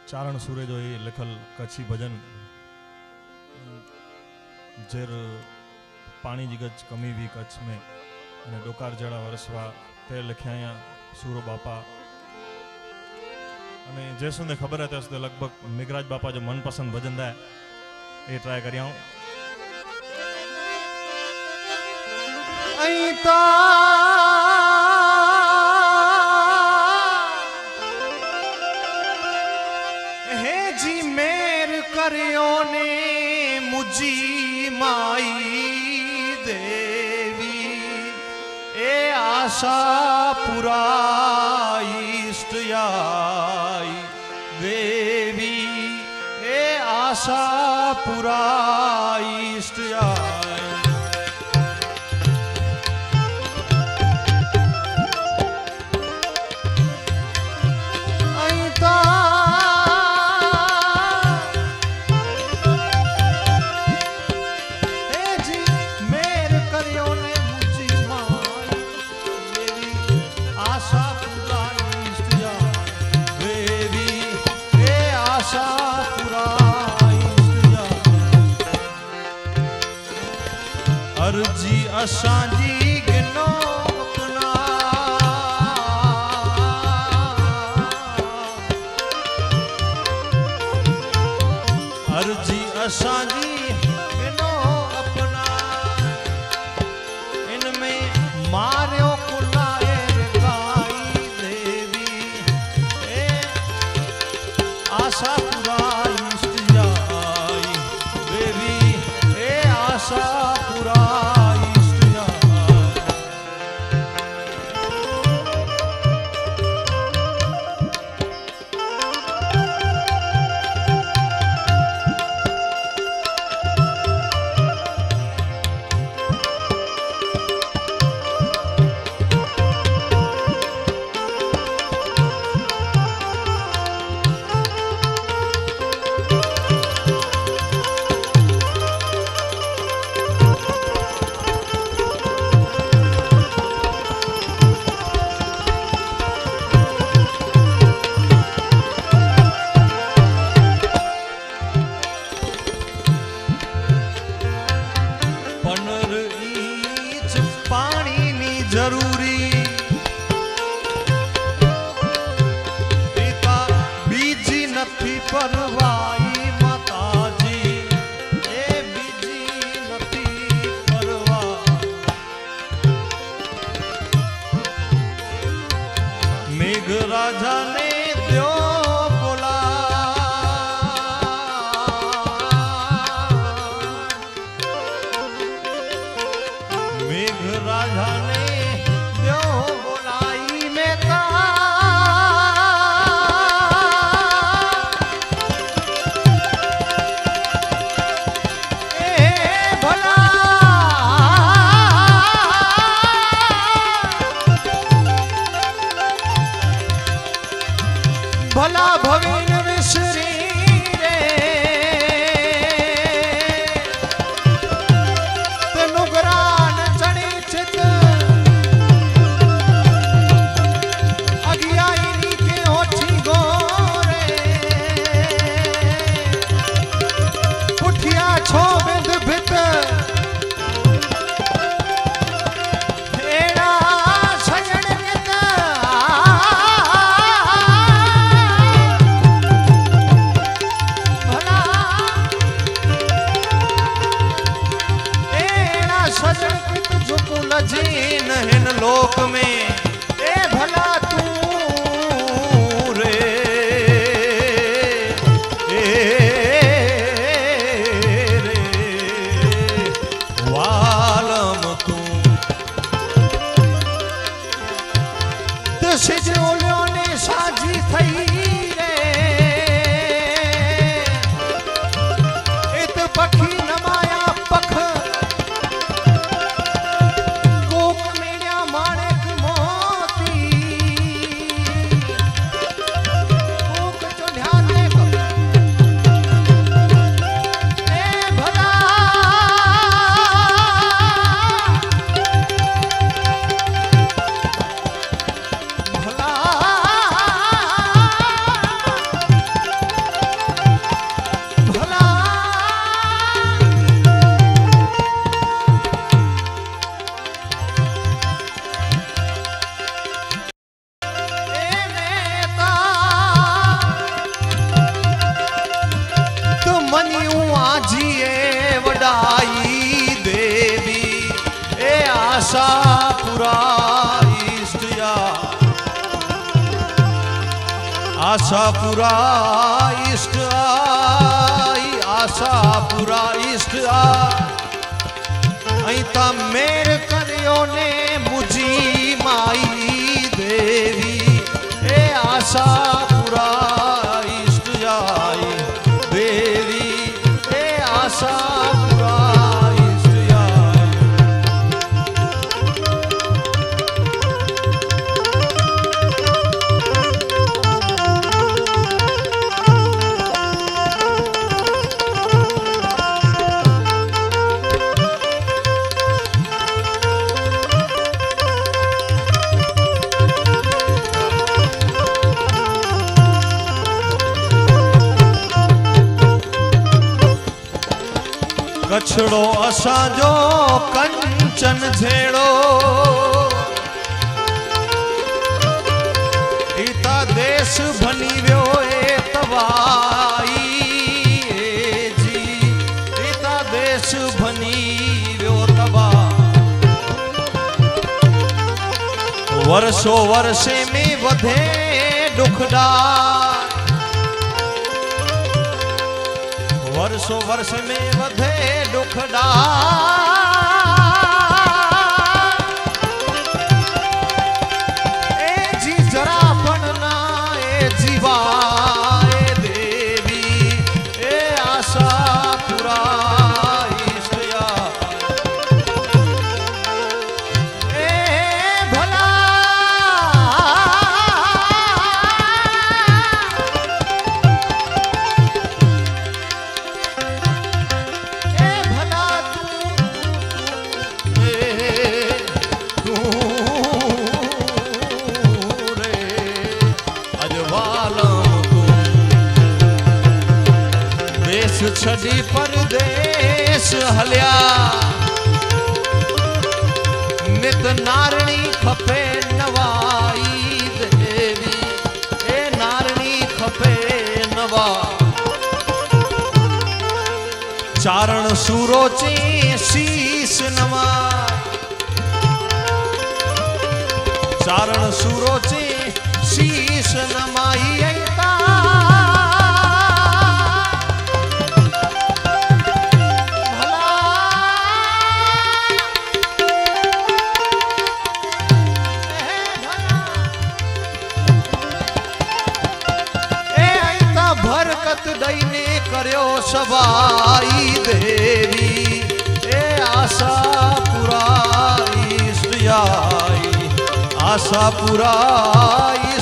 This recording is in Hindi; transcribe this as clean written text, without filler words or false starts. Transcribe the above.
चारण सूरे जो ये लिखल कच्छी भजन जेर पानी जी गज कमी भी कच्छ में अने डोकार जड़ा वरसवा ते लिख्या सूरो बापा अने जैसु ने खबर है तो लगभग मेघराज बापा जो मनपसंद भजन है ये ट्राई करिया हे जी मेर करियो ने मुझी माई देवी ए आशा पुराई इष्ट आई देवी ए आशा पुराई इष्ट आई अर्जी असांजी गिनो अपना अर्जी असांजी गिनो अपना इनमें मारियो कुलाए गाई देवी ए आशा पुराई इष्ट आई देवी ए आशा जरूरी पिता बीजी नथी परवाई माताजी ए बीजी नथी परवा मेघ राजा ने द्यो बोला मेघ राजा ने भला भवीन विसरी रे तेनुगरान चढ़ी चित अगियाई नीके होठी गोरे पुठिया छो बिंद भित जीन हिन लोक में ए भला तू रे रे वालम तू सिजोलियों ने साजी थई रे इत पखी नमाया पख आशापुरा इष्ट आई, आशापुरा इष्ट आई ता मेर करियो ने मुझी माई देवी ए आशापुरा इष्ट आई देवी ए आशापुरा इष्ट आई। कछड़ो असांजो कंचन झेड़ो इता देश बनी वियो ए तवाई जी इता देश बनी वियो तबा वर्षो वर्षे में वधे दुखदार वर्षो वर्ष में वधे दुखदार ए जी जरा पण ना ए जीवा ए देवी ए आशापुरा इष्ट आई ए भला छड़ी परदेश हलिया नित नारणी खपे नवाई देवी ए नारणी खपे नवा चारण सूरो चे शीश नवा चारण सूरो चे शीश नमाई ऐता दईने कर्यो सवाई देवी ए आशापुरा इष्ट आई आशापुरा